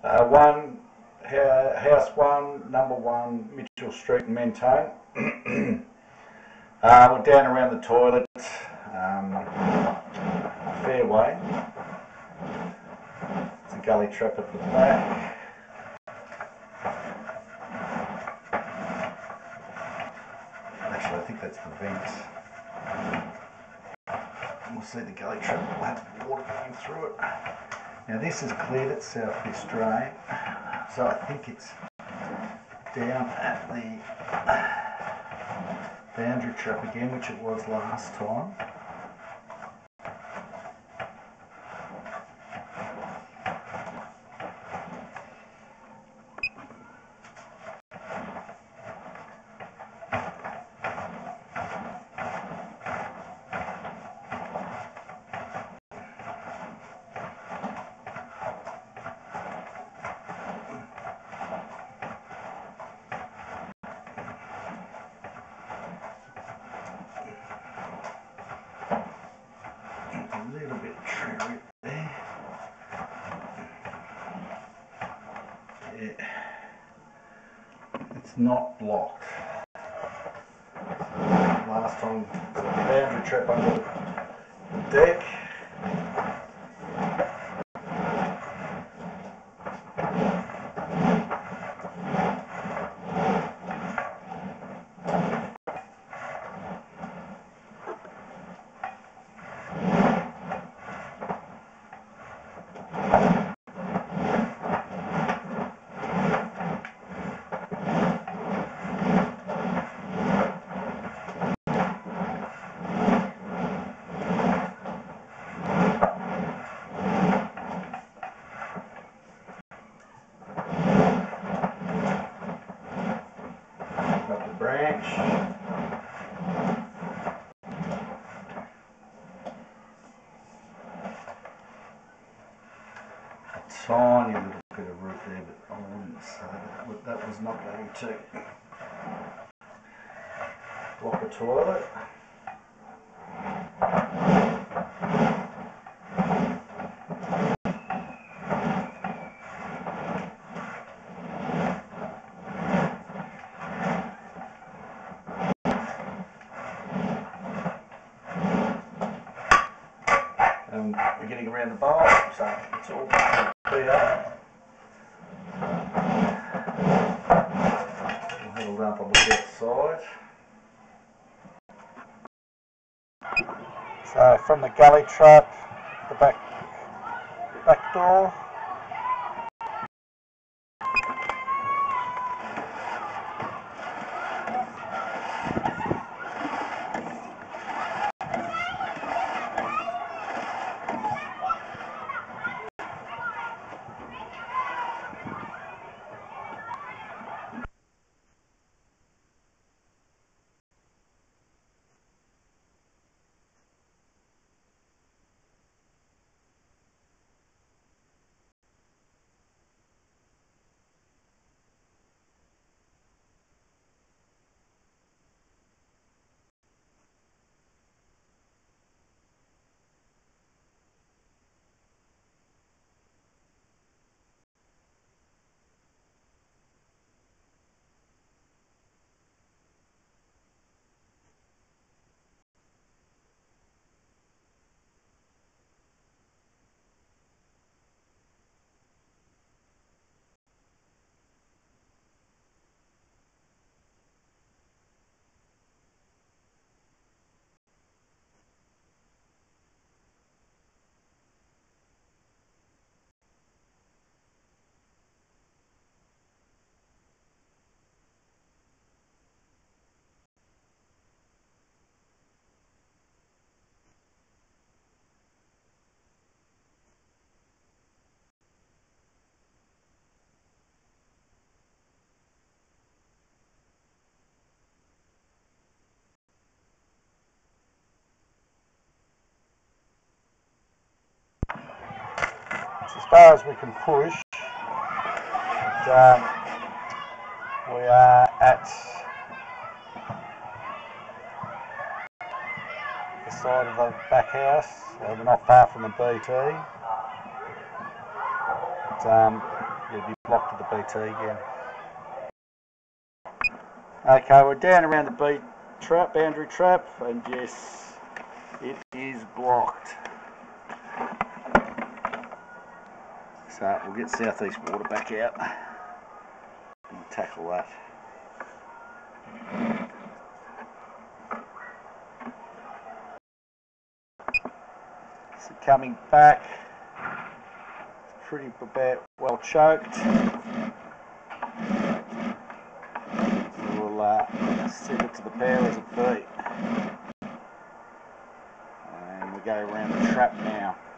House 1, number 1, Mitchell Street in Mentone. We're down around the toilet, fairway. It's a gully trap at the back. Actually, I think that's the vents. We'll see the gully trap, we'll have water going through it. Now this is cleared at South this drain, so I think it's down at the boundary trap again, which it was last time. A little bit of tree root there. Yeah. It's not blocked. Last time, the boundary trap under the deck. Got the branch. A tiny little bit of root there, but I wouldn't say that was not going to block a toilet. And we're getting around the bowl, so it's all cleared up. We'll have a look outside. So from the gully trap, the back door. As far as we can push, we are at the side of the back house. We're not far from the BT. You'll be blocked to the BT again. Okay, we're down around the boundary trap, and yes, it is blocked. So we'll get southeast water back out and tackle that. So coming back, pretty about well choked. We'll send it to the powers that be. And we go around the trap now.